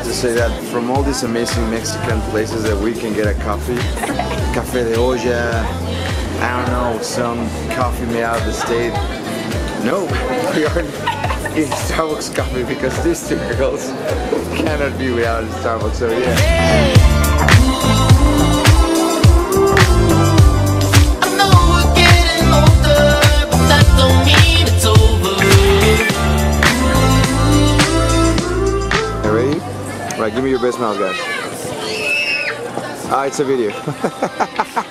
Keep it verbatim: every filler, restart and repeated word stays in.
to say that from all these amazing Mexican places that we can get a coffee, café de olla, I don't know, some coffee made out of the state. No, we are in Starbucks coffee because these two girls cannot be without Starbucks, so yeah. Right, give me your best smile, guys. Ah, it's a video.